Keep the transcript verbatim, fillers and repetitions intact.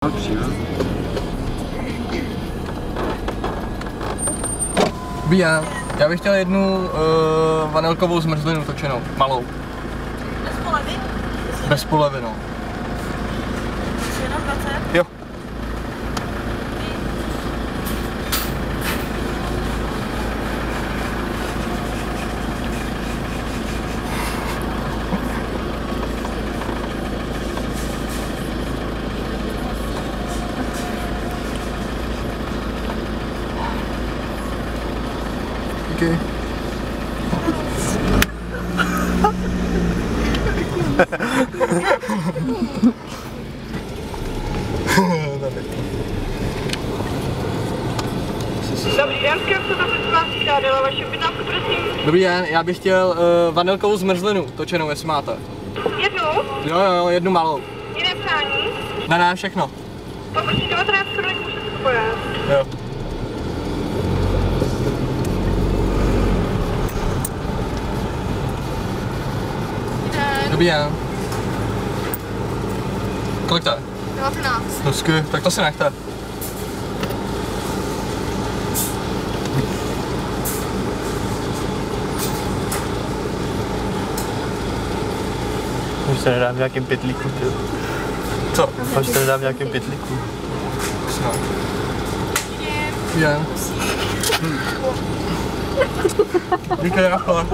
Bíja, já bych chtěl jednu uh, vanilkovou zmrzlinu točenou, malou. Bez polevy? Bez polevy, no. dvacet? Jo. Okay. Dobrý den, jak se to prosím vás týká, dala vaši objednávku, prosím. Dobrý den, já bych chtěl uh, vanilkovou zmrzlinu točenou, jestli máte. Jednu? Jo, jo, jo, jednu malou. Jiné přání? Ne, ne, všechno. Poprosím devatenáct korunek, můžete to pojést. Jo. Dobrý den. Kolik to je? devatenáct. Hezky, tak to si nechte. Už se nedám v nějakém pytlíku, ty. Co? Už se nedám v nějakém pytlíku. Snad. Jen. Díky, ahoj.